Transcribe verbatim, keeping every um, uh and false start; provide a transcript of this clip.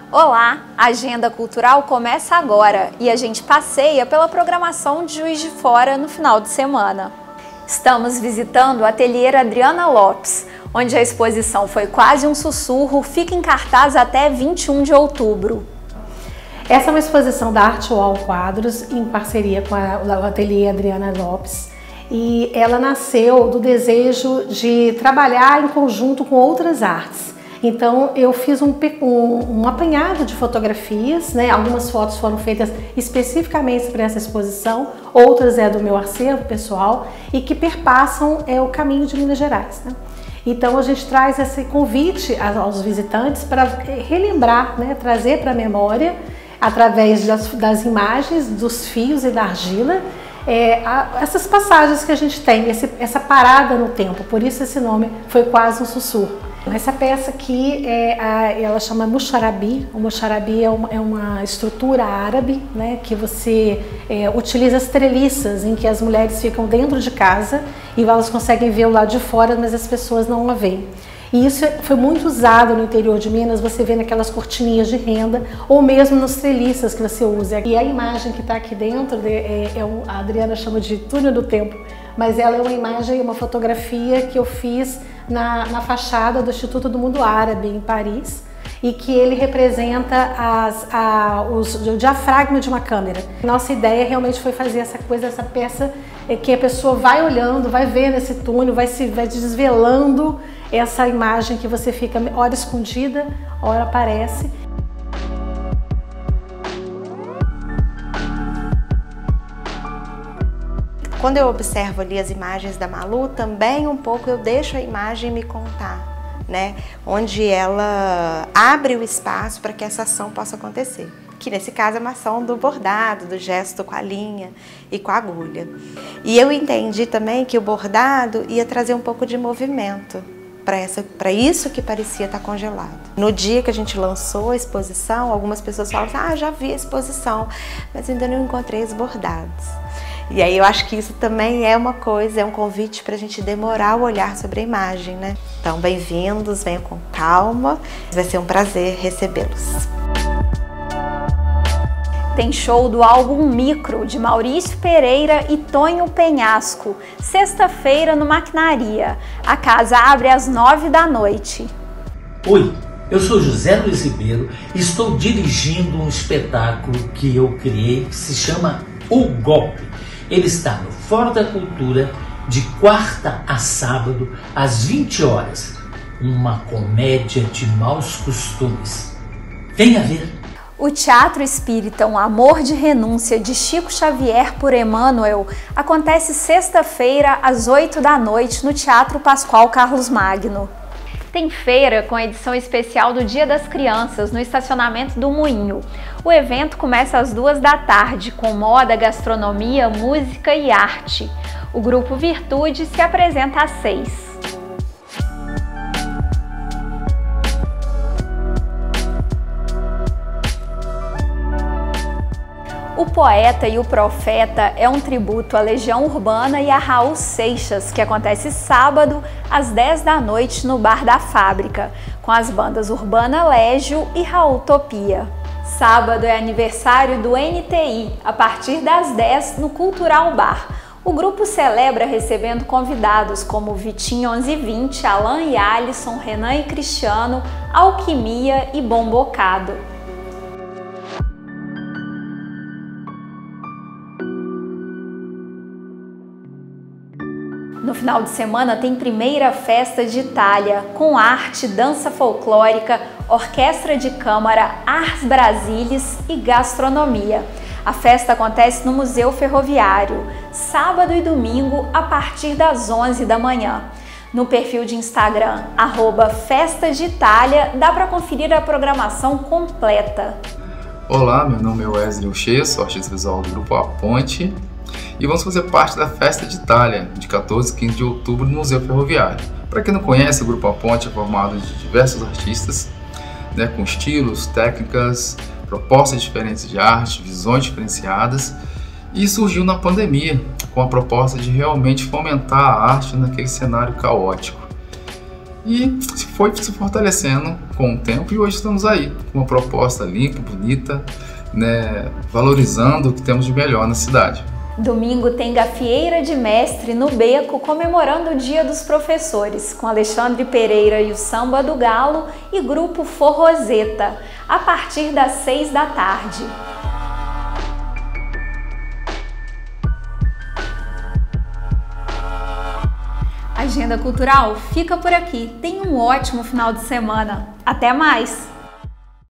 Olá, a Agenda Cultural começa agora e a gente passeia pela programação de Juiz de Fora no final de semana. Estamos visitando o ateliê Adriana Lopes, onde a exposição Foi Quase um Sussurro fica em cartaz até vinte e um de outubro. Essa é uma exposição da Arte Wall Quadros em parceria com a, o ateliê Adriana Lopes, e ela nasceu do desejo de trabalhar em conjunto com outras artes. Então eu fiz um, um, um apanhado de fotografias, né? Algumas fotos foram feitas especificamente para essa exposição, outras é do meu acervo pessoal e que perpassam é, o caminho de Minas Gerais, né? Então a gente traz esse convite aos visitantes para relembrar, né? Trazer para a memória, através das, das imagens, dos fios e da argila, é, a, essas passagens que a gente tem, esse, essa parada no tempo, por isso esse nome Foi Quase um Sussurro. Essa peça aqui, é a, ela chama Muxarabi. O Muxarabi é uma, é uma estrutura árabe, né, que você é, utiliza as treliças, em que as mulheres ficam dentro de casa e elas conseguem ver o lado de fora, mas as pessoas não a veem. E isso foi muito usado no interior de Minas, você vê naquelas cortininhas de renda ou mesmo nas treliças que você usa. E a imagem que está aqui dentro, é, é um, a Adriana chama de túnel do tempo, mas ela é uma imagem, uma fotografia que eu fiz na, na fachada do Instituto do Mundo Árabe, em Paris, e que ele representa as, a, os, o diafragma de uma câmera. Nossa ideia realmente foi fazer essa coisa, essa peça é que a pessoa vai olhando, vai vendo esse túnel, vai se vai desvelando essa imagem que você fica hora escondida, hora aparece. Quando eu observo ali as imagens da Malu, também um pouco eu deixo a imagem me contar, né? Onde ela abre o espaço para que essa ação possa acontecer. Que nesse caso é uma ação do bordado, do gesto com a linha e com a agulha. E eu entendi também que o bordado ia trazer um pouco de movimento para isso que parecia estar congelado. No dia que a gente lançou a exposição, algumas pessoas falam assim, ah, já vi a exposição, mas ainda não encontrei os bordados. E aí eu acho que isso também é uma coisa, é um convite para a gente demorar o olhar sobre a imagem, né? Então, bem-vindos, venham com calma, vai ser um prazer recebê-los. Tem show do álbum Micro, de Maurício Pereira e Tonho Penhasco, sexta-feira no Maquinaria. A casa abre às nove da noite. Oi, eu sou José Luiz Ribeiro e estou dirigindo um espetáculo que eu criei que se chama O Golpe. Ele está no Fórum da Cultura de quarta a sábado às vinte horas. Uma comédia de maus costumes. Venha ver! O Teatro Espírita Um Amor de Renúncia de Chico Xavier por Emmanuel acontece sexta-feira às oito da noite no Teatro Pascoal Carlos Magno. Tem feira com edição especial do Dia das Crianças no estacionamento do Moinho. O evento começa às duas da tarde com moda, gastronomia, música e arte. O grupo Virtude se apresenta às seis. O Poeta e o Profeta é um tributo à Legião Urbana e a Raul Seixas, que acontece sábado às dez da noite no Bar da Fábrica, com as bandas Urbana Légio e Raul Topia. Sábado é aniversário do N T I, a partir das dez no Cultural Bar. O grupo celebra recebendo convidados como Vitinho onze e vinte, Alan e Alisson, Renan e Cristiano, Alquimia e Bom Bocado. No final de semana tem primeira festa de Itália, com arte, dança folclórica, orquestra de câmara, Ars Brasilis e gastronomia. A festa acontece no Museu Ferroviário, sábado e domingo, a partir das onze da manhã. No perfil de Instagram, arroba Festa de Itália, dá para conferir a programação completa. Olá, meu nome é Wesley Uche, sou artista visual do Grupo A Ponte. E vamos fazer parte da Festa de Itália, de quatorze a quinze de outubro, no Museu Ferroviário. Para quem não conhece, o Grupo A Ponte é formado de diversos artistas, né, com estilos, técnicas, propostas diferentes de arte, visões diferenciadas, e surgiu na pandemia, com a proposta de realmente fomentar a arte naquele cenário caótico. E foi se fortalecendo com o tempo e hoje estamos aí com uma proposta limpa, bonita, né, valorizando o que temos de melhor na cidade. Domingo tem Gafieira de Mestre no Beco, comemorando o Dia dos Professores, com Alexandre Pereira e o Samba do Galo e Grupo Forrozeta, a partir das seis da tarde. A Agenda Cultural fica por aqui. Tenha um ótimo final de semana. Até mais!